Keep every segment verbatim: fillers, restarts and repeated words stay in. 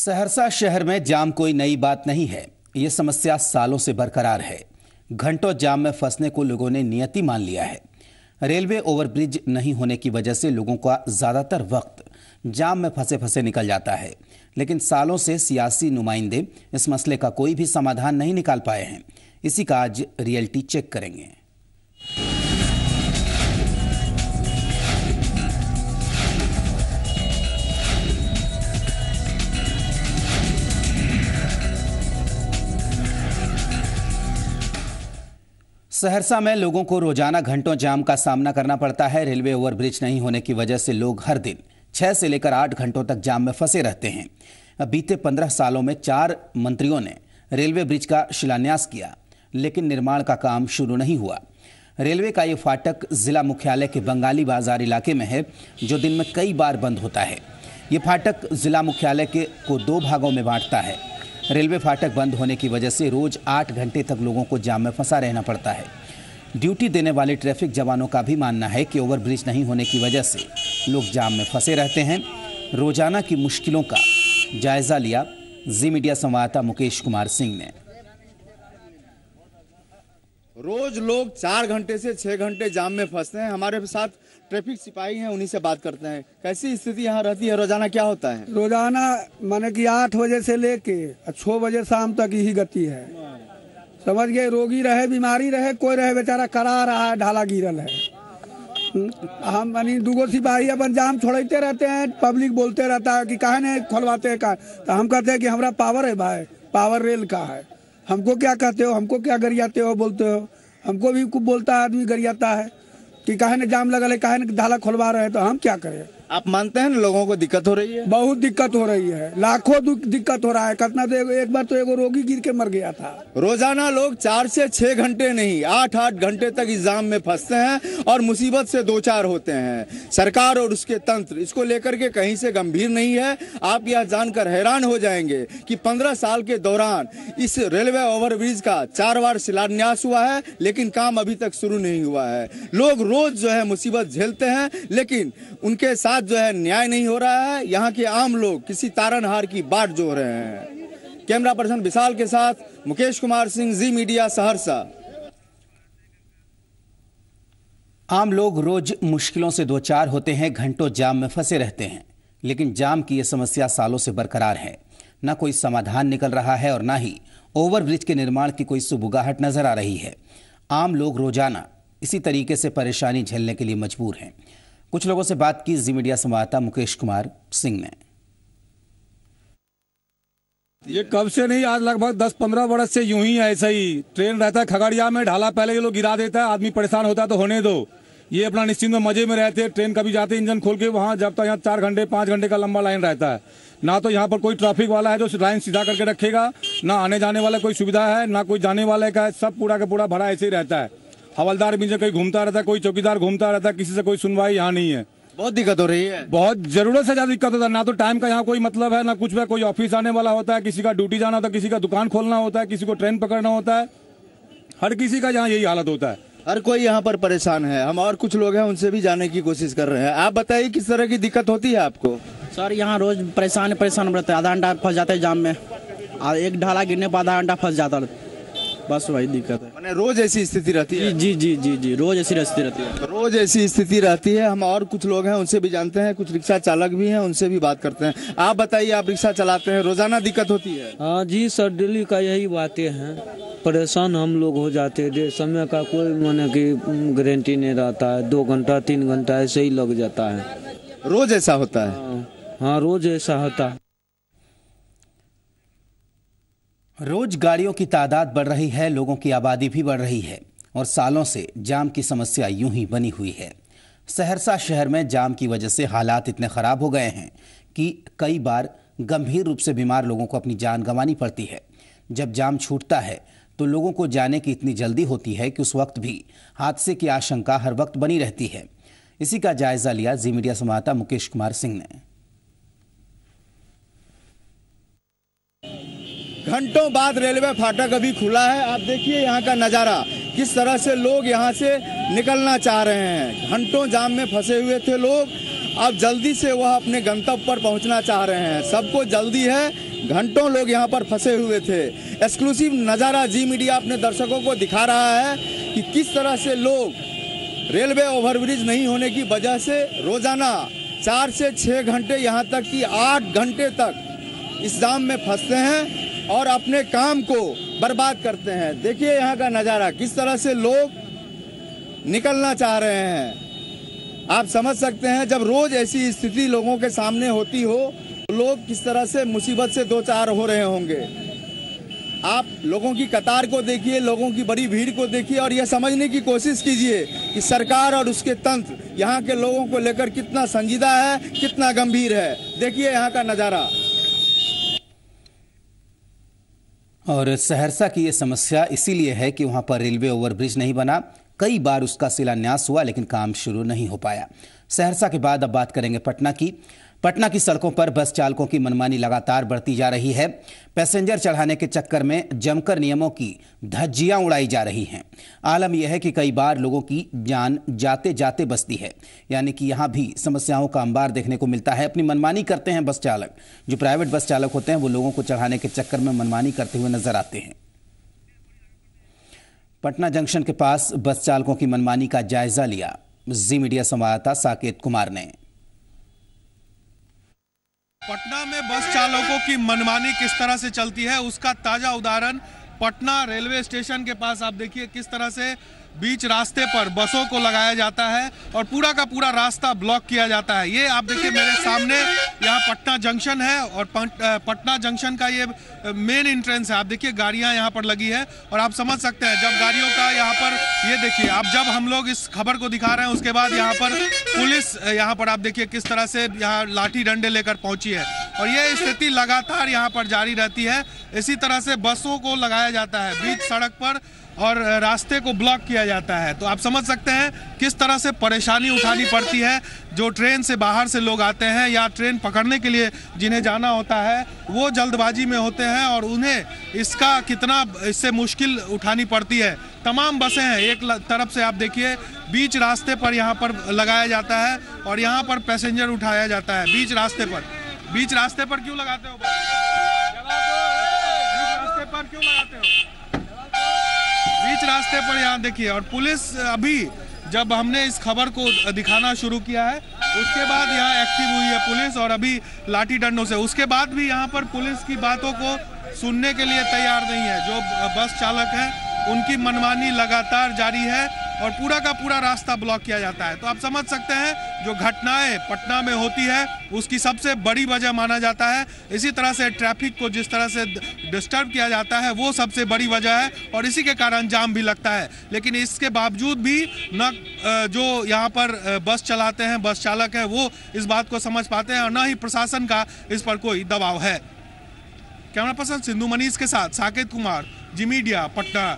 सहरसा शहर में जाम कोई नई बात नहीं है। ये समस्या सालों से बरकरार है। घंटों जाम में फंसने को लोगों ने नियति मान लिया है। रेलवे ओवरब्रिज नहीं होने की वजह से लोगों का ज्यादातर वक्त जाम में फंसे फंसे निकल जाता है, लेकिन सालों से सियासी नुमाइंदे इस मसले का कोई भी समाधान नहीं निकाल पाए हैं। इसी का आज रियलिटी चेक करेंगे। सहरसा में लोगों को रोजाना घंटों जाम का सामना करना पड़ता है। रेलवे ओवरब्रिज नहीं होने की वजह से लोग हर दिन छह से लेकर आठ घंटों तक जाम में फंसे रहते हैं। बीते पंद्रह सालों में चार मंत्रियों ने रेलवे ब्रिज का शिलान्यास किया, लेकिन निर्माण का काम शुरू नहीं हुआ। रेलवे का ये फाटक जिला मुख्यालय के बंगाली बाजार इलाके में है, जो दिन में कई बार बंद होता है। ये फाटक जिला मुख्यालय के को दो भागों में बांटता है। रेलवे फाटक बंद होने की वजह से रोज आठ घंटे तक लोगों को जाम में फंसा रहना पड़ता है। ड्यूटी देने वाले ट्रैफिक जवानों का भी मानना है कि ओवरब्रिज नहीं होने की वजह से लोग जाम में फंसे रहते हैं। रोजाना की मुश्किलों का जायजा लिया जी मीडिया संवाददाता मुकेश कुमार सिंह ने। रोज लोग चार घंटे से छह घंटे जाम में फंसते हैं। हमारे साथ ट्रैफिक सिपाही हैं, उन्हीं से बात करते हैं। कैसी स्थिति यहाँ रहती है? रोजाना क्या होता है? रोजाना माने कि आठ बजे से लेके छह बजे शाम तक यही गति है। समझ गए, रोगी रहे बीमारी रहे कोई रहे बेचारा करा रहा है, ढाला गिरल है। हम मानी दूगो सिपाही अपन जाम छोड़ते रहते हैं। पब्लिक बोलते रहता है कि काहे नहीं खोलवाते हैं का, तो हम कहते हैं कि हमारा पावर है भाई, पावर रेल का है। हमको क्या कहते हो, हमको क्या गरियाते हो बोलते हो। हमको भी कुछ बोलता है आदमी, गरियाता है कि काहे ने जाम लगल है, काहे ने ढाला खोलवा रहे हैं, तो हम क्या करें। आप मानते हैं ना लोगों को दिक्कत हो रही है? बहुत दिक्कत हो रही है, लाखों दिक्कत हो रहा है। कितना तो एक बार तो एगो रोगी गिर के मर गया था। रोजाना लोग चार से छह घंटे नहीं आठ आठ घंटे तक इस जाम में फंसते हैं और मुसीबत से दो चार होते हैं। सरकार और उसके तंत्र इसको लेकर के कहीं से गंभीर नहीं है। आप यह जानकर हैरान हो जाएंगे कि पंद्रह साल के दौरान इस रेलवे ओवरब्रिज का चार बार शिलान्यास हुआ है, लेकिन काम अभी तक शुरू नहीं हुआ है। लोग रोज जो है मुसीबत झेलते हैं, लेकिन उनके साथ जो है न्याय नहीं हो रहा है। यहाँ के आम लोग किसी तारनहार की बाट जो रहे हैं। कैमरा पर्सन विशाल के साथ मुकेश कुमार सिंह, जी मीडिया, सहरसा। आम लोग रोज मुश्किलों से दो चार होते हैं, घंटों जाम में फंसे रहते हैं, लेकिन जाम की यह समस्या सालों से बरकरार है। न कोई समाधान निकल रहा है और न ही ओवरब्रिज के निर्माण की कोई सुबुगाहट नजर आ रही है। आम लोग रोजाना इसी तरीके से परेशानी झेलने के लिए मजबूर हैं। कुछ लोगों से बात की जी मीडिया संवाददाता मुकेश कुमार सिंह ने। ये कब से नहीं, आज लगभग दस पंद्रह वर्ष से यूं ही है। ऐसा ही ट्रेन रहता है खगड़िया में, ढाला पहले ये लोग गिरा देता है, आदमी परेशान होता है तो होने दो। ये अपना निश्चिंत में मजे में रहते हैं। ट्रेन कभी जाते इंजन खोल के वहाँ, जब तक यहाँ चार घंटे पाँच घंटे का लंबा लाइन रहता है। ना तो यहाँ पर कोई ट्रैफिक वाला है जो लाइन सीधा करके रखेगा, ना आने जाने वाला कोई सुविधा है, ना कोई जाने वाले का है। सब पूरा का पूरा भरा ऐसे ही रहता है। हवलदार भी कहीं घूमता रहता है, कोई चौकीदार घूमता रहता है, किसी से कोई सुनवाई यहाँ नहीं है। बहुत दिक्कत हो रही है, बहुत जरूरत से ज्यादा दिक्कत होता है। ना तो टाइम का यहाँ कोई मतलब है, ना कुछ है। कोई ऑफिस आने वाला होता है, किसी का ड्यूटी जाना होता है, किसी का दुकान खोलना होता है, किसी को ट्रेन पकड़ना होता है। हर किसी का यहाँ यही हालत होता है। हर कोई यहाँ पर परेशान है। हम और कुछ लोग हैं, उनसे भी जाने की कोशिश कर रहे हैं। आप बताइए किस तरह की दिक्कत होती है आपको? सर यहाँ रोज परेशान परेशान रहते हैं। आधा घंटा फंस जाते हैं जाम में, एक ढाला गिरने पर आधा घंटा फंस जाता है। बस वही दिक्कत है। मैंने रोज ऐसी स्थिति रहती है? जी जी जी जी रोज ऐसी स्थिति रहती है। रोज ऐसी स्थिति रहती है। हम और कुछ लोग हैं, उनसे भी जानते हैं। कुछ रिक्शा चालक भी हैं, उनसे भी बात करते हैं। आप बताइए, आप रिक्शा चलाते हैं, रोजाना दिक्कत होती है? हाँ जी सर, डेली का यही बातें हैं। परेशान हम लोग हो जाते हैं। समय का कोई माने की गारंटी नहीं रहता है। दो घंटा तीन घंटा ऐसे ही लग जाता है। रोज ऐसा होता है? हाँ, हाँ रोज ऐसा होता है। रोज गाड़ियों की तादाद बढ़ रही है, लोगों की आबादी भी बढ़ रही है और सालों से जाम की समस्या यूं ही बनी हुई है। सहरसा शहर में जाम की वजह से हालात इतने खराब हो गए हैं कि कई बार गंभीर रूप से बीमार लोगों को अपनी जान गंवानी पड़ती है। जब जाम छूटता है तो लोगों को जाने की इतनी जल्दी होती है कि उस वक्त भी हादसे की आशंका हर वक्त बनी रहती है। इसी का जायजा लिया जी मीडिया संवाददाता मुकेश कुमार सिंह ने। घंटों बाद रेलवे फाटक अभी खुला है। आप देखिए यहाँ का नज़ारा, किस तरह से लोग यहाँ से निकलना चाह रहे हैं। घंटों जाम में फंसे हुए थे लोग, अब जल्दी से वह अपने गंतव्य पर पहुँचना चाह रहे हैं। सबको जल्दी है घंटों लोग यहाँ पर फंसे हुए थे। एक्सक्लूसिव नज़ारा जी मीडिया अपने दर्शकों को दिखा रहा है कि किस तरह से लोग रेलवे ओवरब्रिज नहीं होने की वजह से रोजाना चार से छः घंटे यहाँ तक कि आठ घंटे तक इस जाम में फंसते हैं और अपने काम को बर्बाद करते हैं। देखिए यहाँ का नज़ारा, किस तरह से लोग निकलना चाह रहे हैं। आप समझ सकते हैं जब रोज ऐसी स्थिति लोगों के सामने होती हो तो लोग किस तरह से मुसीबत से दो चार हो रहे होंगे। आप लोगों की कतार को देखिए, लोगों की बड़ी भीड़ को देखिए और यह समझने की कोशिश कीजिए कि सरकार और उसके तंत्र यहाँ के लोगों को लेकर कितना संजीदा है, कितना गंभीर है। देखिए यहाँ का नज़ारा। और सहरसा की ये समस्या इसीलिए है कि वहां पर रेलवे ओवरब्रिज नहीं बना। कई बार उसका शिलान्यास हुआ लेकिन काम शुरू नहीं हो पाया। सहरसा के बाद अब बात करेंगे पटना की। पटना की सड़कों पर बस चालकों की मनमानी लगातार बढ़ती जा रही है। पैसेंजर चढ़ाने के चक्कर में जमकर नियमों की धज्जियां उड़ाई जा रही हैं। आलम यह है कि कई बार लोगों की जान जाते जाते बचती है, यानी कि यहां भी समस्याओं का अंबार देखने को मिलता है। अपनी मनमानी करते हैं बस चालक। जो प्राइवेट बस चालक होते हैं वो लोगों को चढ़ाने के चक्कर में मनमानी करते हुए नजर आते हैं। पटना जंक्शन के पास बस चालकों की मनमानी का जायजा लिया जी मीडिया संवाददाता साकेत कुमार ने। पटना में बस चालकों की मनमानी किस तरह से चलती है उसका ताजा उदाहरण पटना रेलवे स्टेशन के पास आप देखिए किस तरह से बीच रास्ते पर बसों को लगाया जाता है और पूरा का पूरा रास्ता ब्लॉक किया जाता है। ये आप देखिए मेरे सामने यहाँ पटना जंक्शन है और पटना जंक्शन का ये मेन एंट्रेंस है। आप देखिए गाड़ियाँ यहाँ पर लगी है और आप समझ सकते हैं जब गाड़ियों का यहाँ पर ये देखिए आप जब हम लोग इस खबर को दिखा रहे हैं उसके बाद यहाँ पर पुलिस यहाँ पर आप देखिए किस तरह से यहाँ लाठी डंडे लेकर पहुंची है और ये स्थिति लगातार यहाँ पर जारी रहती है। इसी तरह से बसों को लगाया जाता है बीच सड़क पर और रास्ते को ब्लॉक किया जाता है। तो आप समझ सकते हैं किस तरह से परेशानी उठानी पड़ती है। जो ट्रेन से बाहर से लोग आते हैं या ट्रेन पकड़ने के लिए जिन्हें जाना होता है वो जल्दबाजी में होते हैं और उन्हें इसका कितना इससे मुश्किल उठानी पड़ती है। तमाम बसें हैं, एक तरफ से आप देखिए बीच रास्ते पर यहाँ पर लगाया जाता है और यहाँ पर पैसेंजर उठाया जाता है बीच रास्ते पर। बीच रास्ते पर क्यों लगाते हो? बीच रास्ते पर क्यों लगाते हो? बीच रास्ते पर यहाँ देखिए और पुलिस अभी जब हमने इस खबर को दिखाना शुरू किया है उसके बाद यहाँ एक्टिव हुई है पुलिस और अभी लाठी डंडों से। उसके बाद भी यहाँ पर पुलिस की बातों को सुनने के लिए तैयार नहीं है। जो बस चालक हैं उनकी मनमानी लगातार जारी है और पूरा का पूरा रास्ता ब्लॉक किया जाता है। तो आप समझ सकते हैं जो घटनाएं पटना में होती है उसकी सबसे बड़ी वजह माना जाता है। इसी तरह से ट्रैफिक को जिस तरह से डिस्टर्ब किया जाता है वो सबसे बड़ी वजह है और इसी के कारण जाम भी लगता है। लेकिन इसके बावजूद भी न जो यहाँ पर बस चलाते हैं बस चालक है वो इस बात को समझ पाते हैं और न ही प्रशासन का इस पर कोई दबाव है। कैमरा पर्सन सिंधु मनीष के साथ साकेत कुमार, जी मीडिया, पटना।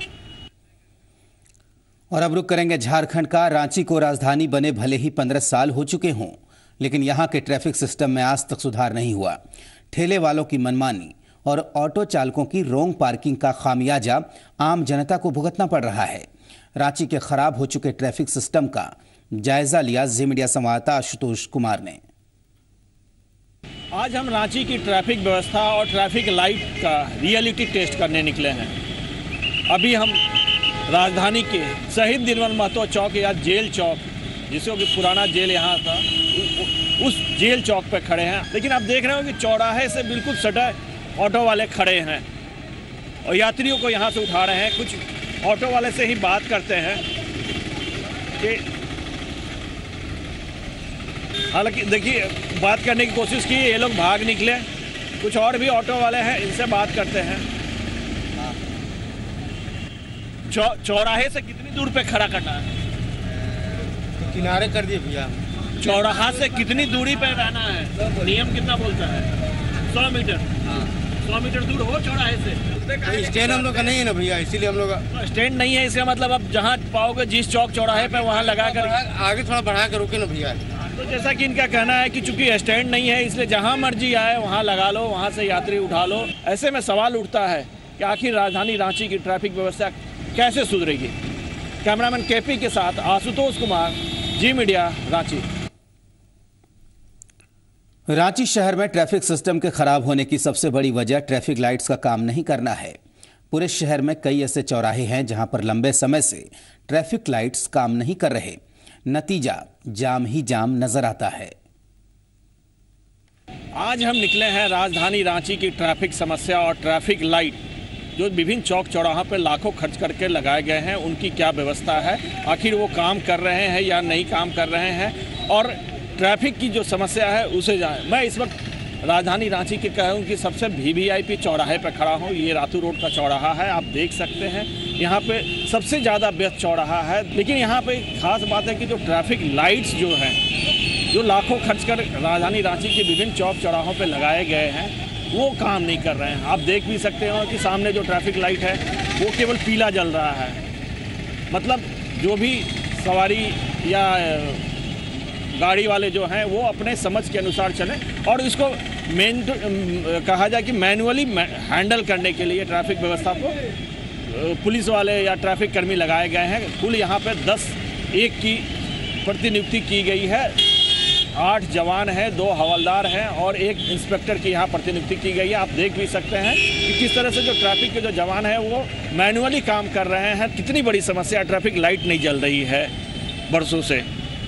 और अब रुक करेंगे झारखंड का। रांची को राजधानी बने भले ही पंद्रह साल हो चुके हों लेकिन यहाँ के ट्रैफिक सिस्टम में आज तक सुधार नहीं हुआ। ठेले वालों की मनमानी और ऑटो चालकों की रोंग पार्किंग का खामियाजा आम जनता को भुगतना पड़ रहा है। रांची के खराब हो चुके ट्रैफिक सिस्टम का जायजा लिया जी मीडिया संवाददाता आशुतोष कुमार ने। आज हम रांची की ट्रैफिक व्यवस्था और ट्रैफिक लाइट का रियलिटी टेस्ट करने निकले हैं। अभी हम राजधानी के शहीद दिनवन महतो चौक या जेल चौक, जिसको कि पुराना जेल यहाँ था, उस जेल चौक पर खड़े हैं। लेकिन आप देख रहे हो कि चौराहे से बिल्कुल सटे ऑटो वाले खड़े हैं और यात्रियों को यहाँ से उठा रहे हैं। कुछ ऑटो वाले से ही बात करते हैं कि हालांकि देखिए बात करने की कोशिश की, ये लोग भाग निकले। कुछ और भी ऑटो वाले हैं, इनसे बात करते हैं। चौ, चौराहे से कितनी दूर पे खड़ा करना है? तो किनारे कर दिए भैया। चौराहा से कितनी दूरी पे रहना है? नियम कितना बोलता है? सौ मीटर। सौ मीटर दूर हो चौराहे से। स्टैंड हम लोग का नहीं है ना भैया, इसीलिए हम लोग तो स्टैंड नहीं है, इसका मतलब अब जहाँ पाओगे जिस चौक चौराहे पे वहाँ लगा कर आगे थोड़ा बढ़ा कर रोके ना भैया। तो जैसा कि इनका कहना है कि चूंकि स्टैंड नहीं है इसलिए जहाँ मर्जी आए वहाँ लगा लो, वहाँ से यात्री उठा लो। ऐसे में सवाल उठता है कि आखिर राजधानी रांची की ट्रैफिक व्यवस्था कैसे सुधरेगी। कैमरामैन केपी के साथ आशुतोष कुमार, जी मीडिया, रांची। रांची शहर में ट्रैफिक सिस्टम के खराब होने की सबसे बड़ी वजह ट्रैफिक लाइट्स का काम नहीं करना है। पूरे शहर में कई ऐसे चौराहे हैं जहां पर लंबे समय से ट्रैफिक लाइट्स काम नहीं कर रहे। नतीजा जाम ही जाम नजर आता है। आज हम निकले हैं राजधानी रांची की ट्रैफिक समस्या और ट्रैफिक लाइट जो विभिन्न चौक चौराहों पर लाखों खर्च करके लगाए गए हैं, उनकी क्या व्यवस्था है, आखिर वो काम कर रहे हैं या नहीं काम कर रहे हैं, और ट्रैफिक की जो समस्या है उसे जाए। मैं इस वक्त राजधानी रांची के कहूँ कि सबसे वीवीआईपी चौराहे पर खड़ा हूँ। ये रातू रोड का चौराहा है, आप देख सकते हैं यहाँ पे सबसे ज़्यादा व्यस्त चौराहा है। लेकिन यहाँ पे खास बात है कि जो ट्रैफिक लाइट्स जो हैं, जो लाखों खर्च कर राजधानी रांची के विभिन्न चौक चौराहों पे लगाए गए हैं, वो काम नहीं कर रहे हैं। आप देख भी सकते हो कि सामने जो ट्रैफिक लाइट है वो केवल पीला जल रहा है। मतलब जो भी सवारी या गाड़ी वाले जो हैं वो अपने समझ के अनुसार चलें, और इसको मेन कहा जाए कि मैनुअली हैंडल करने के लिए ट्रैफिक व्यवस्था को पुलिस वाले या ट्रैफिक कर्मी लगाए गए हैं। कुल यहाँ पे दस एक की प्रतिनियुक्ति की गई है। आठ जवान हैं, दो हवलदार हैं और एक इंस्पेक्टर की यहाँ प्रतिनियुक्ति की गई है। आप देख भी सकते हैं कि किस तरह से जो ट्रैफिक के जो जवान हैं वो मैनुअली काम कर रहे हैं। कितनी बड़ी समस्या, ट्रैफिक लाइट नहीं जल रही है बरसों से।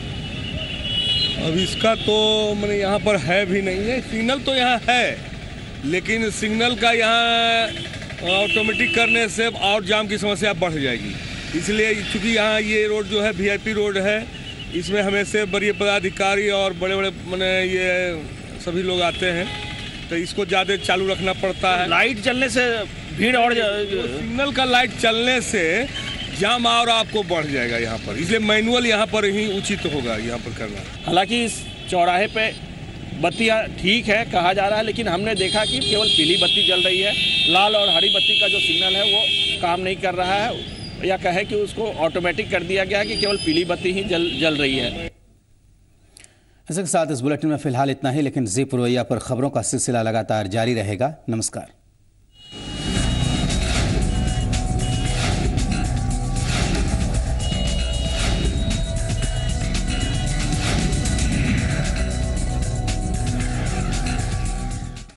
अब इसका तो मैंने यहाँ पर है भी नहीं है। सिग्नल तो यहाँ है, लेकिन सिग्नल का यहाँ ऑटोमेटिक करने से और जाम की समस्या बढ़ जाएगी। इसलिए चूँकि यहाँ ये रोड जो है वीआईपी रोड है, इसमें हमेशा बड़े पदाधिकारी और बड़े बड़े मैंने ये सभी लोग आते हैं, तो इसको ज़्यादा चालू रखना पड़ता है। लाइट चलने से भीड़ और सिग्नल का लाइट चलने से जाम और आपको बढ़ जाएगा यहाँ पर, इसलिए मैनुअल यहाँ पर ही उचित होगा यहाँ पर करना। हालांकि इस चौराहे पे बत्तियाँ ठीक है कहा जा रहा है, लेकिन हमने देखा कि केवल पीली बत्ती जल रही है। लाल और हरी बत्ती का जो सिग्नल है वो काम नहीं कर रहा है, या कहे कि उसको ऑटोमेटिक कर दिया गया है कि केवल पीली बत्ती ही जल जल रही है। इसके साथ इस बुलेटिन में फिलहाल इतना ही, लेकिन जी पुरवैया पर खबरों का सिलसिला लगातार जारी रहेगा। नमस्कार।